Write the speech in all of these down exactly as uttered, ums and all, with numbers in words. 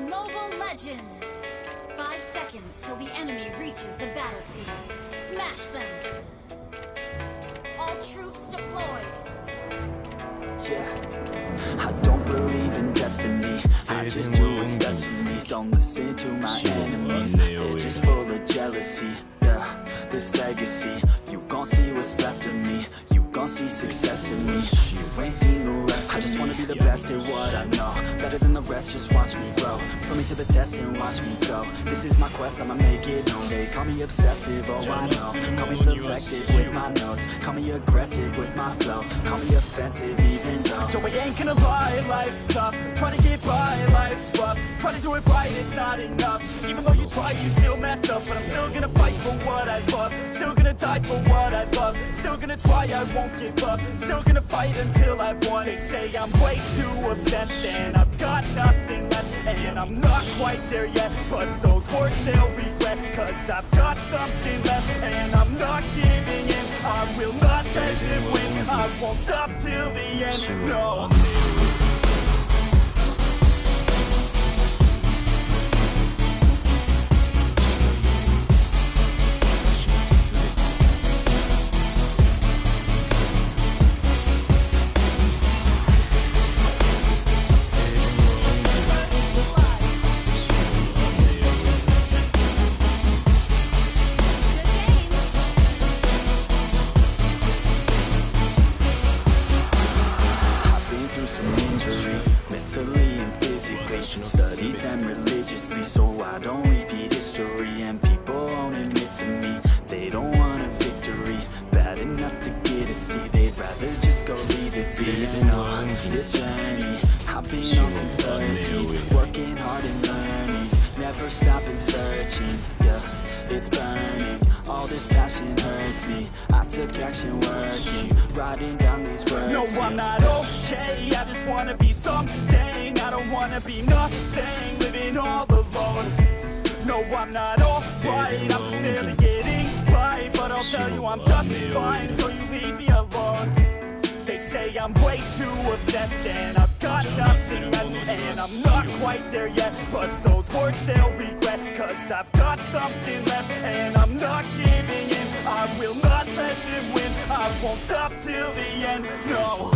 Mobile Legends! Five seconds till the enemy reaches the battlefield. Smash them! All troops deployed! Yeah, I don't believe in destiny. I just do what's best for me. Don't listen to my enemies, they're just full of jealousy. Yeah, this legacy, you gon' see what's left of me. You gon' see success in me. You ain't seen the rest. I just wanna be the best at what I know, better than the rest, just watch me grow. Put me to the test and watch me go. This is my quest, I'ma make it known. They call me obsessive, oh I know. Call me selective with my notes. Call me aggressive with my flow. Call me offensive even though Joe, I ain't gonna lie, life's tough. Try to get by, life's rough. Try to do it right, it's not enough. Even though you try, you still mess up. But I'm still gonna fight for what I love. Still gonna die for what I love. Still gonna try, I won't give up. Still gonna fight until I've won. They say I'm way too obsessed and I've got nothing left. And I'm not quite there yet, but those words they'll regret. Cause I've got something left and I'm not giving in. I will not let them win. I won't stop till the end, no. Mentally and physically, studied them religiously so I don't repeat history. And people won't admit to me they don't want a victory bad enough to get a C. They'd rather just go leave it be. Even on this journey I've been on since thirteen, working hard and learning, never stopping searching. Yeah, it's burning, all this passion hurts me. I took action working, writing down these words. No, I'm not okay, I just wanna be something. I don't wanna be nothing, living all alone. No, I'm not alright, I'm just barely getting by. But I'll tell you I'm just fine, so you leave me alone. They say I'm way too obsessed and I've got nothing left. And I'm not quite there yet, but those words they'll regret. Cause I've got something left and I'm not giving in. I will not let them win, I won't stop till the end, no.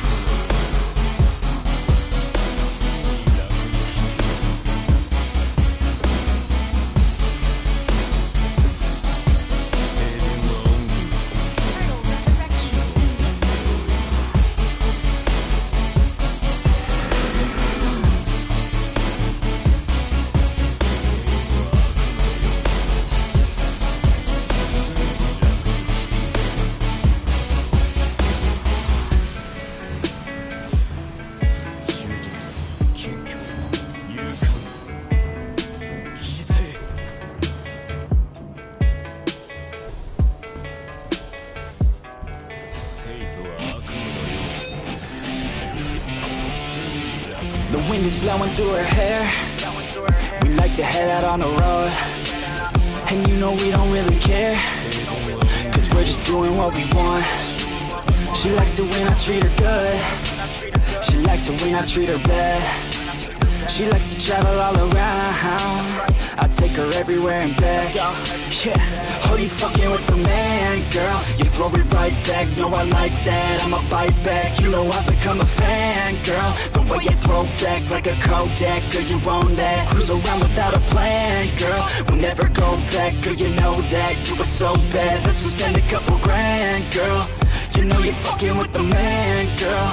The wind is blowing through her hair. We like to head out on the road, and you know we don't really care, cause we're just doing what we want. She likes it when I treat her good. She likes it when I treat her bad. She likes to travel all around. I take her everywhere and back. Yeah, oh, you fucking with the man, girl. You throw it right back, no I like that. I'ma bite back, you know I become a fan, girl. The way you throw back like a Kodak, girl, you own that. Cruise around without a plan, girl. We'll never go back, girl, you know that. You were so bad, let's just spend a couple grand, girl. You know you're fucking with the man, girl.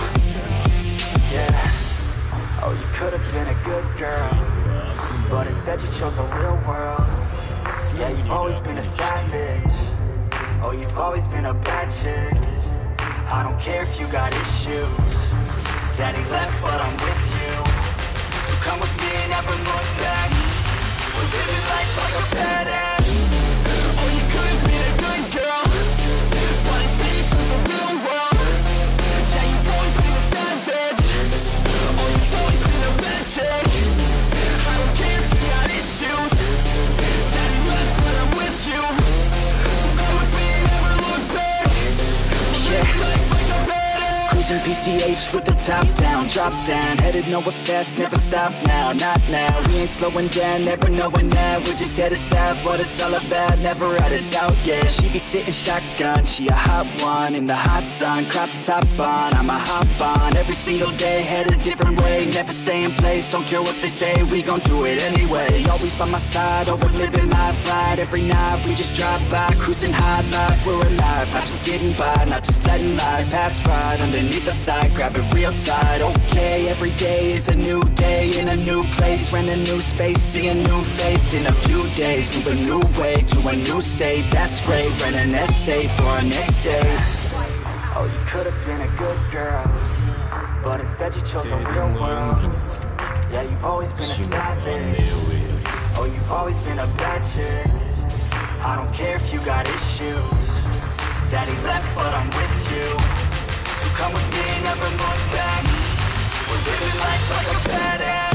Yeah. Oh, you could've been a good girl, but instead you chose a real world. Yeah, you've always been a savage. Oh, you've always been a bad chick. I don't care if you got issues. Daddy left, but I'm with you. So come with me and never look back. We're living life like a badass. Oh, you could've been a good girl, but instead you chose a real world. Yeah, you've always been a savage. Oh, you've always been a bad chick. I don't care if you got issues. Daddy left, but I'm with you. So come with me and never look back. Yeah. Cruising P C H with the top down, drop down, headed nowhere fast, never stop now, not now. We ain't slowing down, never knowing that. We're just headed south, what it's all about, never out of doubt, yeah. She be sitting shotgun, she a hot one, in the hot sun, crop top on, I'm a hop on. Every single day, head a different way, never stay in place, don't care what they say, we gon' do it anyway. Always by my side, oh we're living life right. Every night, we just drive by, cruising high life, we're alive. Not just getting by, not just letting life pass right underneath the side, grab it real tight. Okay, every day is a new day in a new place, rent a new space, see a new face in a few days, move a new way to a new state. That's great, rent an estate for our next date. Oh, you could have been a good girl, but instead you chose the real world. Yeah, you've always been a savage. Oh, you've always been a bad chick. I don't care if you got issues. Daddy left, but I'm with you. So come with me, never look back. We're living life like a badass.